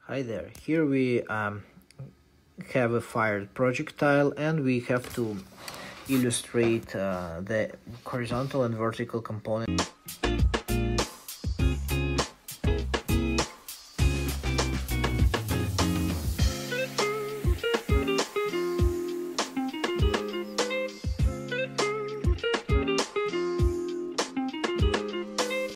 Hi there. Here we have a fired projectile, and we have to illustrate the horizontal and vertical component.